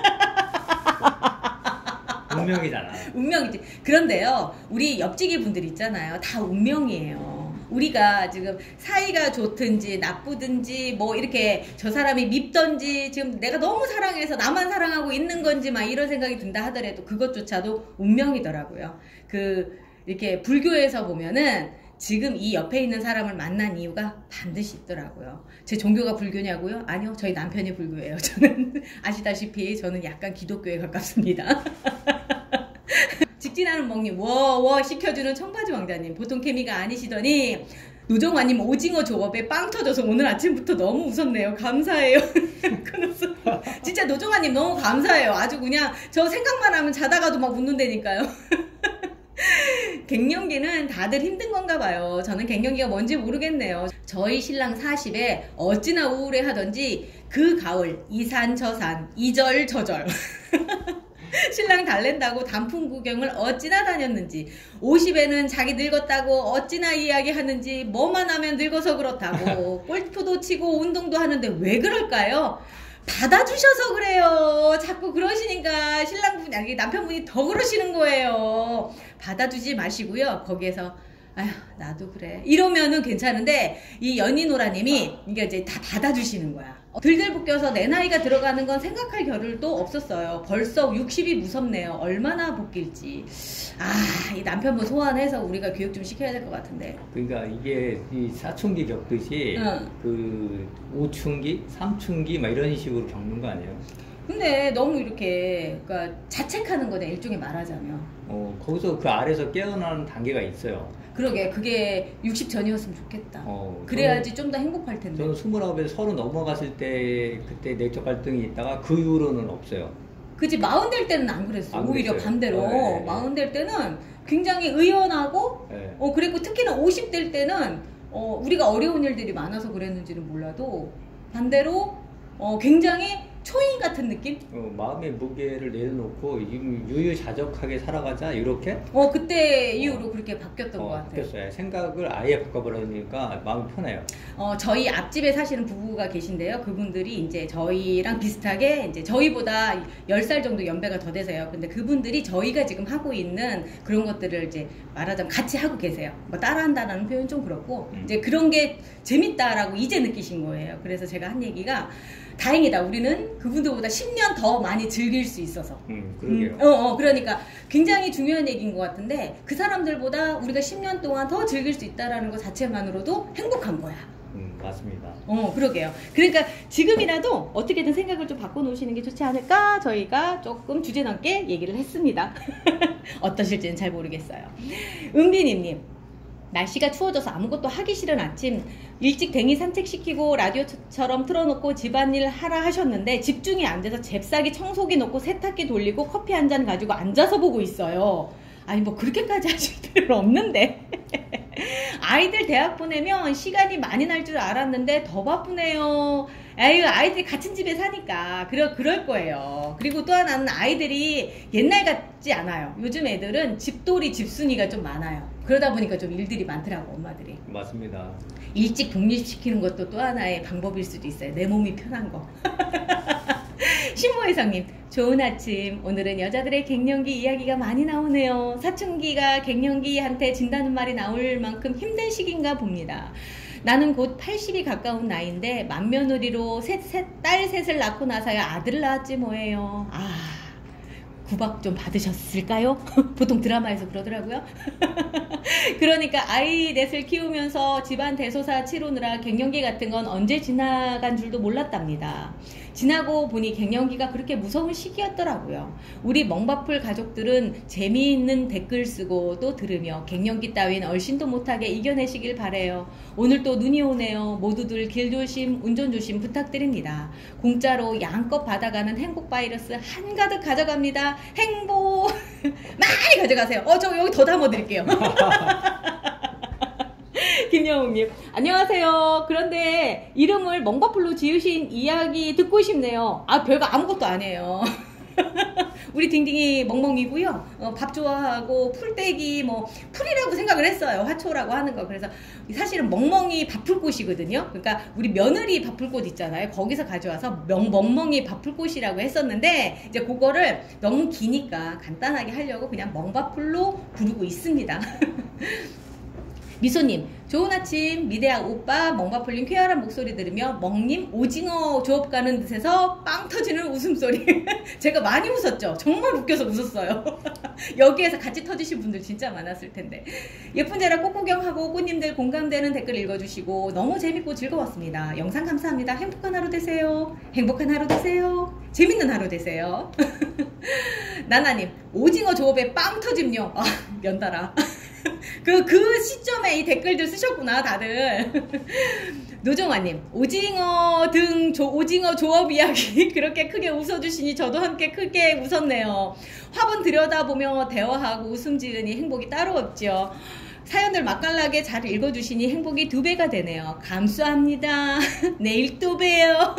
운명이잖아. 운명이지. 그런데요, 우리 옆지기 분들 있잖아요. 다 운명이에요. 우리가 지금 사이가 좋든지 나쁘든지 뭐 이렇게 저 사람이 밉던지 지금 내가 너무 사랑해서 나만 사랑하고 있는 건지 막 이런 생각이 든다 하더라도 그것조차도 운명이더라고요. 그 이렇게 불교에서 보면은 지금 이 옆에 있는 사람을 만난 이유가 반드시 있더라고요. 제 종교가 불교냐고요? 아니요, 저희 남편이 불교예요. 저는 아시다시피 저는 약간 기독교에 가깝습니다. 직진하는 멍님, 워워 시켜주는 청바지 왕자님, 보통 케미가 아니시더니 노정환님 오징어 조업에 빵 터져서 오늘 아침부터 너무 웃었네요. 감사해요. 큰 웃음. 진짜 노정환님 너무 감사해요. 아주 그냥 저 생각만 하면 자다가도 막 웃는다니까요. 갱년기는 다들 힘든 건가 봐요. 저는 갱년기가 뭔지 모르겠네요. 저희 신랑 사십에 어찌나 우울해 하던지 그 가을 이산저산 이절저절 신랑 달랜다고 단풍 구경을 어찌나 다녔는지, 오십에는 자기 늙었다고 어찌나 이야기하는지, 뭐만 하면 늙어서 그렇다고 골프도 치고 운동도 하는데 왜 그럴까요? 받아주셔서 그래요. 자꾸 그러시니까 신랑분, 아니 남편분이 더 그러시는 거예요. 받아주지 마시고요. 거기에서 아휴 나도 그래 이러면은 괜찮은데, 이 연인오라님이 이게 이제 다 받아주시는 거야. 들들 볶여서 내 나이가 들어가는 건 생각할 겨를도 없었어요. 벌써 육십이 무섭네요. 얼마나 볶일지. 아, 이 남편분 소환해서 우리가 교육 좀 시켜야 될 것 같은데. 그러니까 이게 이 사춘기 겪듯이 응. 그 오춘기, 삼춘기 막 이런 식으로 겪는 거 아니에요? 근데 너무 이렇게 그러니까 자책하는 거네, 일종의 말하자면. 어, 거기서 그 아래서 깨어나는 단계가 있어요. 그러게, 그게 육십 전이었으면 좋겠다. 어, 그래야지 좀 더 행복할 텐데. 저는 스물아홉에 서른 넘어갔을 때 그때 내적 갈등이 있다가 그 이후로는 없어요. 그치, 마흔 될 때는 안 그랬어. 안 오히려 그랬어요. 반대로. 어, 네, 네. 마흔 될 때는 굉장히 의연하고, 네. 어, 그리고 특히나 오십 될 때는, 어, 우리가 어려운 일들이 많아서 그랬는지는 몰라도, 반대로, 어, 굉장히 초인 같은 느낌? 어, 마음의 무게를 내려놓고 유유자적하게 살아가자 이렇게. 어, 그때 이후로 그렇게 바뀌었던 어, 것 같아요. 바뀌었어요. 생각을 아예 바꿔버리니까 마음이 편해요. 어, 저희 앞집에 사시는 부부가 계신데요. 그분들이 이제 저희랑 비슷하게 이제 저희보다 열 살 정도 연배가 더 되세요. 근데 그분들이 저희가 지금 하고 있는 그런 것들을 이제 말하자면 같이 하고 계세요. 뭐 따라한다라는 표현 좀 그렇고, 음. 이제 그런 게 재밌다라고 이제 느끼신 거예요. 그래서 제가 한 얘기가, 다행이다. 우리는 그분들보다 십 년 더 많이 즐길 수 있어서. 음, 그러게요. 음, 어, 어, 그러니까 굉장히 중요한 얘기인 것 같은데, 그 사람들보다 우리가 십 년 동안 더 즐길 수 있다라는 것 자체만으로도 행복한 거야. 음, 맞습니다. 어, 그러게요. 그러니까 지금이라도 어떻게든 생각을 좀 바꿔놓으시는 게 좋지 않을까, 저희가 조금 주제 넘게 얘기를 했습니다. 어떠실지는 잘 모르겠어요. 은비님님, 날씨가 추워져서 아무것도 하기 싫은 아침, 일찍 댕이 산책시키고 라디오처럼 틀어놓고 집안일 하라 하셨는데 집중이 안 돼서 잽싸기 청소기 놓고 세탁기 돌리고 커피 한 잔 가지고 앉아서 보고 있어요. 아니 뭐 그렇게까지 하실 필요 없는데. 아이들 대학 보내면 시간이 많이 날 줄 알았는데 더 바쁘네요. 아유, 아이들이 같은 집에 사니까 그러, 그럴 거예요. 그리고 또 하나는 아이들이 옛날 같지 않아요. 요즘 애들은 집돌이 집순이가 좀 많아요. 그러다 보니까 좀 일들이 많더라고, 엄마들이. 맞습니다. 일찍 독립시키는 것도 또 하나의 방법일 수도 있어요. 내 몸이 편한 거. 신모혜성님, 좋은 아침. 오늘은 여자들의 갱년기 이야기가 많이 나오네요. 사춘기가 갱년기한테 진다는 말이 나올 만큼 힘든 시기인가 봅니다. 나는 곧 팔십이 가까운 나이인데 맏며느리로 셋, 셋, 딸 셋을 낳고 나서야 아들을 낳았지 뭐예요. 아, 구박 좀 받으셨을까요? 보통 드라마에서 그러더라고요. 그러니까 아이 넷을 키우면서 집안 대소사 치르느라 갱년기 같은 건 언제 지나간 줄도 몰랐답니다. 지나고 보니 갱년기가 그렇게 무서운 시기였더라고요. 우리 멍바풀 가족들은 재미있는 댓글 쓰고 또 들으며 갱년기 따윈 얼씬도 못하게 이겨내시길 바래요. 오늘 또 눈이 오네요. 모두들 길 조심, 운전 조심 부탁드립니다. 공짜로 양껏 받아가는 행복 바이러스 한가득 가져갑니다. 행복 많이 가져가세요. 어, 저 여기 더 담아드릴게요. 김영웅님, 안녕하세요. 그런데 이름을 멍바풀로 지으신 이야기 듣고 싶네요. 아, 별거 아무것도 아니에요. 우리 딩딩이 멍멍이고요. 어, 밥 좋아하고 풀떼기, 뭐 풀이라고 생각을 했어요. 화초라고 하는 거. 그래서 사실은 멍멍이 밥풀꽃이거든요. 그러니까 우리 며느리 밥풀꽃 있잖아요. 거기서 가져와서 명, 멍멍이 밥풀꽃이라고 했었는데, 이제 그거를 너무 기니까 간단하게 하려고 그냥 멍바풀로 부르고 있습니다. 미소님, 좋은 아침. 미대학 오빠 멍바풀님 쾌활한 목소리 들으며 멍님 오징어 조업 가는 듯해서 빵 터지는 웃음소리. 제가 많이 웃었죠. 정말 웃겨서 웃었어요. 여기에서 같이 터지신 분들 진짜 많았을 텐데. 예쁜 제라 꽃구경하고 꽃님들 공감되는 댓글 읽어주시고 너무 재밌고 즐거웠습니다. 영상 감사합니다. 행복한 하루 되세요. 행복한 하루 되세요. 재밌는 하루 되세요. 나나님, 오징어 조업에 빵 터짐요. 아, 연달아. 그, 그 시점에 이 댓글들 쓰셨구나, 다들. 노정화님, 오징어 등 조, 오징어 조업 이야기 그렇게 크게 웃어주시니 저도 함께 크게 웃었네요. 화분 들여다보며 대화하고 웃음 지으니 행복이 따로 없죠. 사연들 맛깔나게 잘 읽어주시니 행복이 두 배가 되네요. 감사합니다. 내일 또 봬요.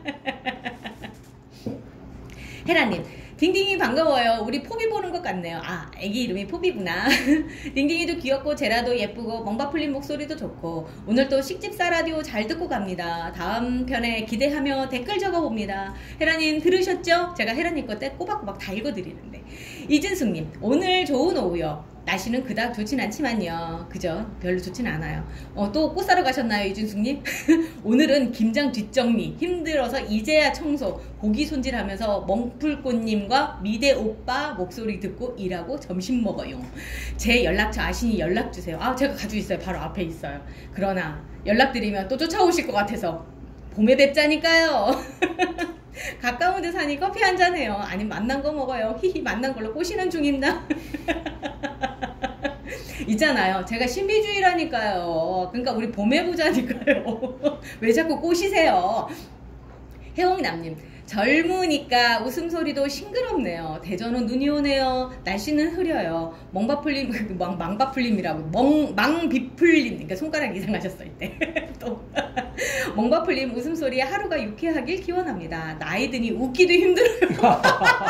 헤라님, 딩딩이 반가워요. 우리 포비 보는 것 같네요. 아, 애기 이름이 포비구나. 딩딩이도 귀엽고 제라도 예쁘고 멍바 풀린 목소리도 좋고 오늘 또 식집사 라디오 잘 듣고 갑니다. 다음 편에 기대하며 댓글 적어봅니다. 헤라님 들으셨죠? 제가 헤라님 거 때 꼬박꼬박 다 읽어드리는데. 이진숙님, 오늘 좋은 오후요. 날씨는 그닥 좋진 않지만요. 그죠? 별로 좋진 않아요. 어, 또 꽃 사러 가셨나요, 이준숙님? 오늘은 김장 뒷정리, 힘들어서 이제야 청소, 고기 손질하면서 멍풀꽃님과 미대 오빠 목소리 듣고 일하고 점심 먹어요. 제 연락처 아시니 연락주세요. 아, 제가 가지고 있어요. 바로 앞에 있어요. 그러나 연락드리면 또 쫓아오실 것 같아서 봄에 뵙자니까요. 가까운 데 사니 커피 한잔 해요. 아니면 만난 거 먹어요. 히히, 만난 걸로 꼬시는 중입니다. 있잖아요. 제가 신비주의라니까요. 그러니까 우리 봄에 보자니까요. 왜 자꾸 꼬시세요? 혜홍남님, 젊으니까 웃음소리도 싱그럽네요. 대전은 눈이 오네요. 날씨는 흐려요. 멍바풀림, 망, 망바풀림이라고. 멍, 망비풀림. 그러니까 손가락 이상하셨어, 이때. 또. 멍바풀림 웃음소리에 하루가 유쾌하길 기원합니다. 나이 드니 웃기도 힘들어요.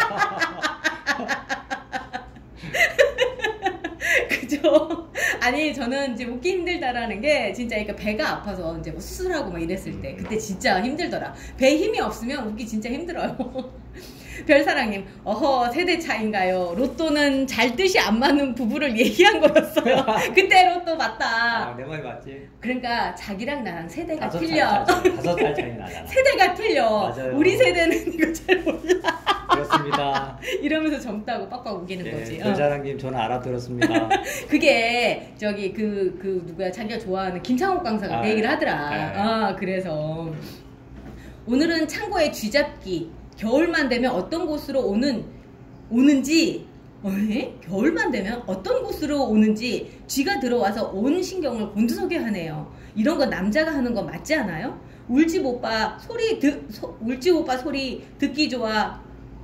그죠? 아니, 저는 이제 웃기 힘들다라는 게 진짜 그러니까 배가 아파서 이제 뭐 수술하고 막 이랬을 때 그때 진짜 힘들더라. 배 힘이 없으면 웃기 진짜 힘들어요. 별사랑님, 어허, 세대 차인가요? 로또는 잘 뜻이 안 맞는 부부를 얘기한 거였어요. 그때 로또 맞다. 아, 내 말이 맞지? 그러니까 자기랑 나랑 세대가 다섯 틀려. 살 차이, 다섯 살 차이 나잖아. 세대가 틀려. 맞아요. 우리 세대는 이거 잘 몰라. 그렇습니다. 이러면서 젊다고 빡빡 우기는 네, 거지. 별사랑님, 저는 알아들었습니다. 그게 저기 그, 그 누구야, 자기가 좋아하는 김창옥 강사가 아, 그 얘기를 하더라. 네. 아, 그래서 오늘은 창고에 쥐잡기. 겨울만 되면 어떤 곳으로 오는 오는지 에? 겨울만 되면 어떤 곳으로 오는지 쥐가 들어와서 온 신경을 곤두서게 하네요. 이런 거 남자가 하는 거 맞지 않아요? 울집 오빠 소리 듣 소, 울집 오빠 소리 듣기 좋아.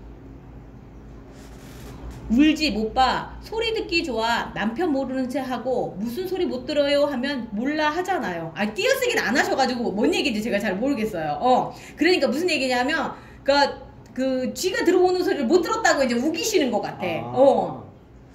울집 오빠 소리 듣기 좋아. 남편 모르는 채 하고 무슨 소리 못 들어요 하면 몰라 하잖아요. 아, 띄어쓰기는 안 하셔가지고 뭔 얘기인지 제가 잘 모르겠어요. 어, 그러니까 무슨 얘기냐면 그러니까 그 쥐가 들어오는 소리를 못 들었다고 이제 우기시는 것 같아. 아. 어.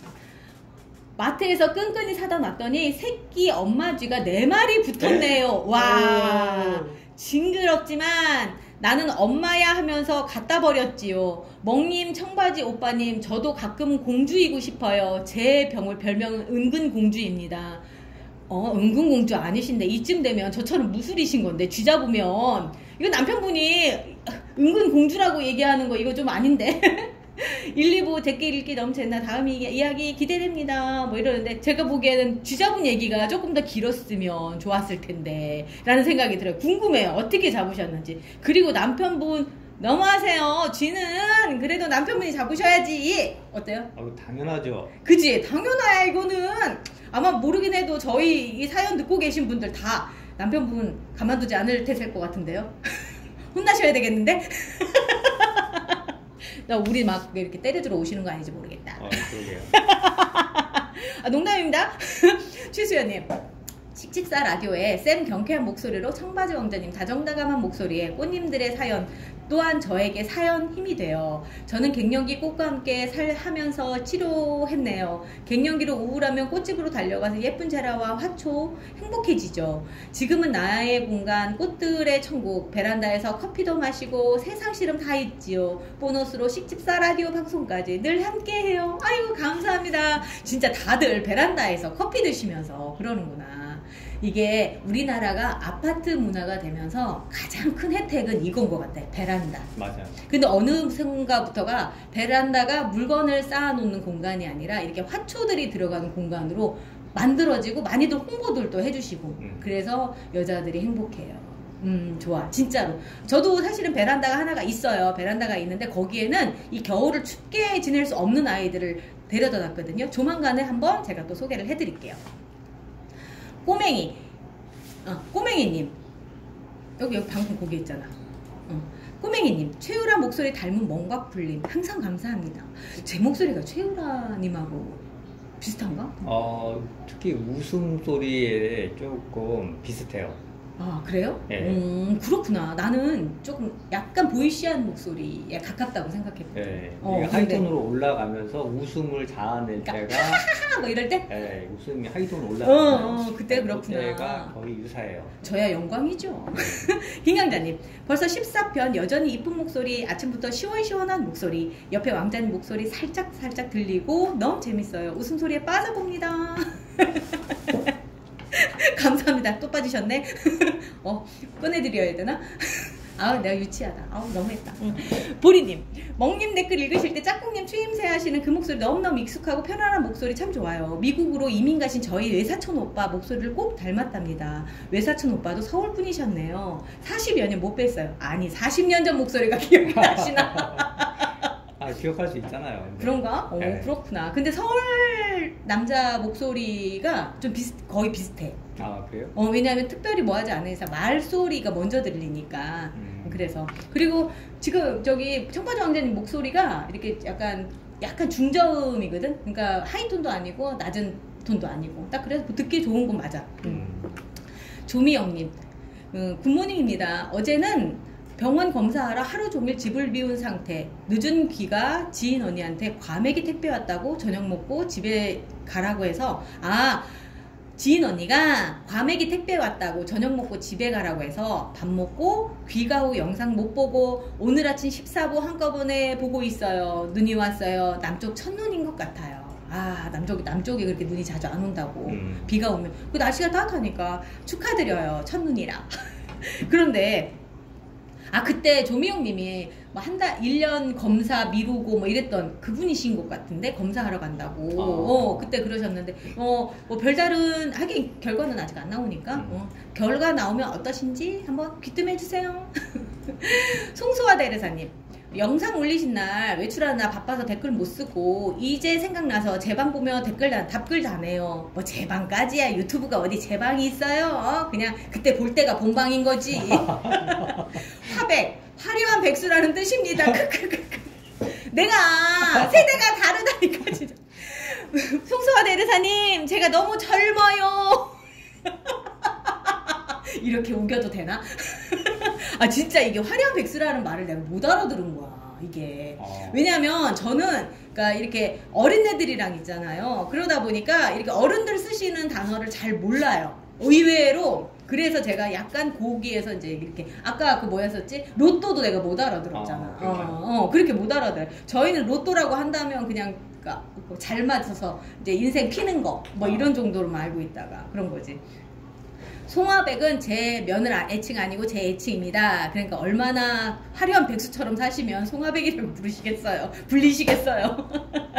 마트에서 끈끈이 사다 놨더니 새끼 엄마 쥐가 네 마리 붙었네요. 와, 징그럽지만 나는 엄마야 하면서 갖다 버렸지요. 멍님, 청바지 오빠님, 저도 가끔 공주이고 싶어요. 제 병을 별명은 은근 공주입니다. 어, 은근 공주 아니신데 이쯤 되면 저처럼 무술이신 건데 쥐 잡으면 이거 남편분이 은근 공주라고 얘기하는 거 이거 좀 아닌데. 일리부 댓글 읽기 너무 재밌나. 다음 이야기 기대됩니다. 뭐 이러는데 제가 보기에는 쥐 잡은 얘기가 조금 더 길었으면 좋았을 텐데 라는 생각이 들어요. 궁금해요. 어떻게 잡으셨는지. 그리고 남편분 너무하세요. 쥐는 그래도 남편분이 잡으셔야지. 어때요? 아, 당연하죠. 그지? 당연해. 이거는 아마 모르긴 해도 저희 이 사연 듣고 계신 분들 다 남편분 가만두지 않을 테실 것 같은데요. 혼나셔야 되겠는데? 나 우리 막 이렇게 때려주러 오시는 거 아닌지 모르겠다. 어, 그러게요. 아, 농담입니다. 최수연님, 식집사 라디오에 쌤 경쾌한 목소리로 청바지 왕자님 다정다감한 목소리에 꽃님들의 사연 또한 저에게 사연 힘이 돼요. 저는 갱년기 꽃과 함께 살 하면서 치료했네요. 갱년기로 우울하면 꽃집으로 달려가서 예쁜 제라와 화초 행복해지죠. 지금은 나의 공간 꽃들의 천국 베란다에서 커피도 마시고 세상 시름 다 있지요. 보너스로 식집사 라디오 방송까지 늘 함께해요. 아이고 감사합니다. 진짜 다들 베란다에서 커피 드시면서 그러는구나. 이게 우리나라가 아파트 문화가 되면서 가장 큰 혜택은 이건 것 같아. 베란다. 맞아요. 근데 어느 순간부터가 베란다가 물건을 쌓아놓는 공간이 아니라 이렇게 화초들이 들어가는 공간으로 만들어지고 많이들 홍보들도 해주시고 음. 그래서 여자들이 행복해요. 음, 좋아. 진짜로. 저도 사실은 베란다가 하나가 있어요. 베란다가 있는데 거기에는 이 겨울을 춥게 지낼 수 없는 아이들을 데려다 놨거든요. 조만간에 한번 제가 또 소개를 해드릴게요. 꼬맹이. 어, 꼬맹이님. 여기, 여기 방금 거기 있잖아. 어. 꼬맹이님, 최우라 목소리 닮은 멍각풀님 항상 감사합니다. 제 목소리가 최우라님하고 비슷한가? 어, 특히 웃음소리에 조금 비슷해요. 아, 그래요? 네. 음, 그렇구나. 나는 조금 약간 보이시한 목소리에 가깝다고 생각했거든. 네. 어, 이게 하이톤으로 올라가면서 웃음을 자아낼 때가 하하 뭐 이럴 때? 네, 웃음이 하이톤으로 어, 올라가면 어, 그때 그렇구나. 그때가 거의 유사해요. 저야 영광이죠. 김강자님, 벌써 십사 편 여전히 이쁜 목소리, 아침부터 시원시원한 목소리, 옆에 왕자님 목소리 살짝 살짝 들리고 너무 재밌어요. 웃음소리에 빠져봅니다. 감사합니다. 또 빠지셨네. 어, 꺼내드려야 되나? 아, 내가 유치하다. 아우, 너무했다. 응. 보리님, 멍님 댓글 읽으실 때 짝꿍님 추임새 하시는 그 목소리 너무너무 익숙하고 편안한 목소리 참 좋아요. 미국으로 이민 가신 저희 외사촌 오빠 목소리를 꼭 닮았답니다. 외사촌 오빠도 서울 분이셨네요. 사십여 년 못 뵀어요. 아니, 사십 년 전 목소리가 기억이 나시나? 아, 기억할 수 있잖아요. 근데. 그런가? 어, 네. 그렇구나. 근데 서울 남자 목소리가 좀 비슷, 거의 비슷해. 아, 그래요? 어, 왜냐하면 특별히 뭐 하지 않은 이상 말소리가 먼저 들리니까. 음. 그래서. 그리고 지금 저기 청바지 왕자님 목소리가 이렇게 약간, 약간 중저음이거든? 그러니까 하이톤도 아니고 낮은 톤도 아니고. 딱 그래서 듣기 좋은 건 맞아. 음. 조미영님, 음, 굿모닝입니다. 어제는 병원 검사하러 하루 종일 집을 비운 상태. 늦은 귀가 지인 언니한테 과메기 택배 왔다고 저녁 먹고 집에 가라고 해서, 아, 지인 언니가 과메기 택배 왔다고 저녁 먹고 집에 가라고 해서 밥 먹고 귀가 후 영상 못 보고 오늘 아침 십사 부 한꺼번에 보고 있어요. 눈이 왔어요. 남쪽 첫눈인 것 같아요. 아, 남쪽이, 남쪽이 그렇게 눈이 자주 안 온다고. 음. 비가 오면. 그 날씨가 따뜻하니까 축하드려요. 첫눈이라. 그런데 아, 그때 조미영 님이 뭐 한 달, 일 년 검사 미루고 뭐 이랬던 그분이신 것 같은데, 검사하러 간다고. 아. 어, 그때 그러셨는데, 어, 뭐 별다른, 하긴 결과는 아직 안 나오니까, 음. 어, 결과 나오면 어떠신지 한번 귀뜸해주세요. 송소화 대리사님. 영상 올리신 날 외출하느라 바빠서 댓글 못 쓰고 이제 생각나서 제 방 보며 댓글 다, 답글 다네요. 뭐 제 방까지야. 유튜브가 어디 제 방이 있어요. 어? 그냥 그때 볼 때가 본방인 거지. 화백, 화려한 백수라는 뜻입니다. 내가 세대가 다르다니까 진짜. 송수화 대리사님, 제가 너무 젊어요. 이렇게 우겨도 되나? 아, 진짜 이게 화려한 백수라는 말을 내가 못 알아들은 거야, 이게. 어. 왜냐면 저는, 그러니까 이렇게 어린애들이랑 있잖아요. 그러다 보니까 이렇게 어른들 쓰시는 단어를 잘 몰라요. 의외로. 그래서 제가 약간 거기에서 이제 이렇게, 아까 그 뭐였었지? 로또도 내가 못 알아들었잖아. 어, 어, 어, 그렇게 못 알아들어. 저희는 로또라고 한다면 그냥, 그러니까 잘 맞아서 이제 인생 피는 거, 뭐 이런 정도로만 알고 있다가 그런 거지. 송화백은 제 며느 애칭 아니고 제 애칭입니다. 그러니까 얼마나 화려한 백수처럼 사시면 송화백이라고 부르시겠어요. 불리시겠어요.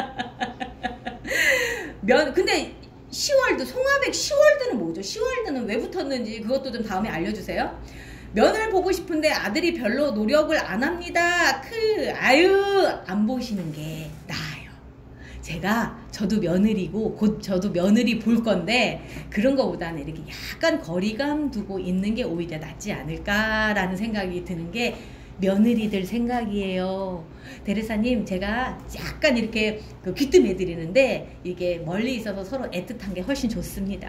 면 근데 시월드, 송화백 시월드는 뭐죠? 시월드는 왜 붙었는지 그것도 좀 다음에 알려주세요. 면을 보고 싶은데 아들이 별로 노력을 안 합니다. 크, 아유, 안 보시는 게 나아요. 제가 저도 며느리고 곧 저도 며느리 볼 건데 그런 거보다는 이렇게 약간 거리감 두고 있는 게 오히려 낫지 않을까라는 생각이 드는 게 며느리들 생각이에요. 대리사님, 제가 약간 이렇게 그 귀뜸해 드리는데 이게 멀리 있어서 서로 애틋한 게 훨씬 좋습니다.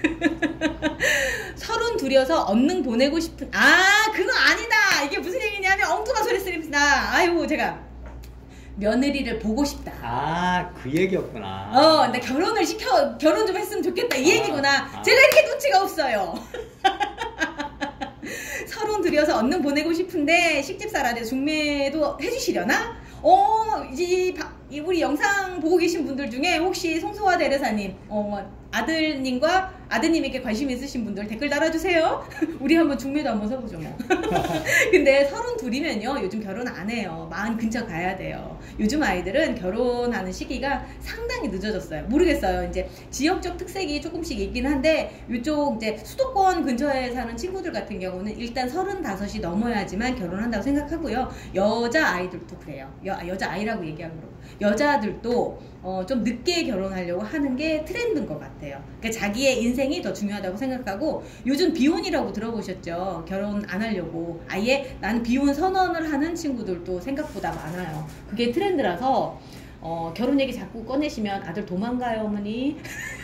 서른 둘이어서 언능 보내고 싶은, 아, 그거 아니다. 이게 무슨 얘기냐면 엉뚱한 소리 쓰립니다. 아이고, 제가 며느리를 보고 싶다. 아, 그 얘기였구나. 어, 근데 결혼을 시켜, 결혼 좀 했으면 좋겠다. 이 아, 얘기구나. 아. 제가 이렇게 눈치가 없어요. 서른 들여서 언능 보내고 싶은데 식집살아대 중매도 해주시려나? 어, 이제 바, 우리 영상 보고 계신 분들 중에 혹시 송소화 대리사님, 어, 아들님과 아드님에게 관심 있으신 분들 댓글 달아주세요. 우리 한번 중매도 한번 서보죠 뭐. 근데 서른둘이면요 요즘 결혼 안 해요. 마흔 근처 가야 돼요. 요즘 아이들은 결혼하는 시기가 상당히 늦어졌어요. 모르겠어요. 이제 지역적 특색이 조금씩 있긴 한데 이쪽 이제 수도권 근처에 사는 친구들 같은 경우는 일단 서른다섯이 넘어야지만 결혼한다고 생각하고요. 여자 아이들도 그래요. 여, 여자 아이라고 얘기하는 거고 여자들도 어, 좀 늦게 결혼하려고 하는 게 트렌드인 것 같아요. 그러니까 자기의 인생이 더 중요하다고 생각하고 요즘 비혼이라고 들어보셨죠? 결혼 안 하려고 아예 나는 비혼 선언을 하는 친구들도 생각보다 많아요. 그게 트렌드라서 어, 결혼 얘기 자꾸 꺼내시면 아들 도망가요 어머니.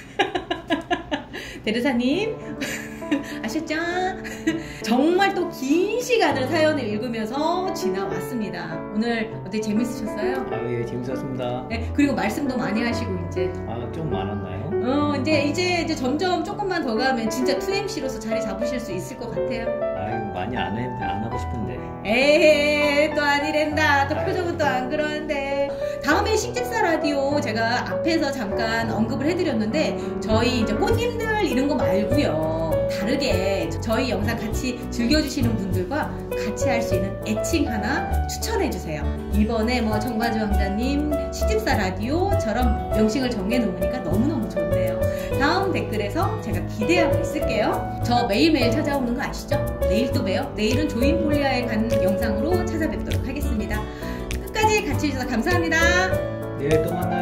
대르사님 아셨죠? 정말 또 긴 시간을 사연을 읽으면서 지나왔습니다. 오늘 어떻게 재밌으셨어요? 아, 예, 재밌었습니다. 네, 그리고 말씀도 많이 하시고 이제 아, 좀 많았나요? 어 이제 이제 이제 점점 조금만 더 가면 진짜 투 엠씨로서 자리 잡으실 수 있을 것 같아요. 아유, 많이 안, 해, 안 하고 싶은데. 에헤 또 아니랜다. 또 표정은 또 안 그러는데. 다음에 식집사 라디오 제가 앞에서 잠깐 언급을 해드렸는데 저희 이제 꽃님들 이런 거 말고요. 다르게 저희 영상 같이 즐겨주시는 분들과 같이 할 수 있는 애칭 하나 추천해주세요. 이번에 뭐 청바지 왕자님 식집사 라디오처럼 명칭을 정해놓으니까 너무너무 좋은데요. 다음 댓글에서 제가 기대하고 있을게요. 저 매일매일 찾아오는 거 아시죠? 내일 또 봬요. 내일은 조인폴리아에 간 영상으로 찾아뵙도록 하겠습니다. 끝까지 같이 해주셔서 감사합니다. 내일 또 만나요.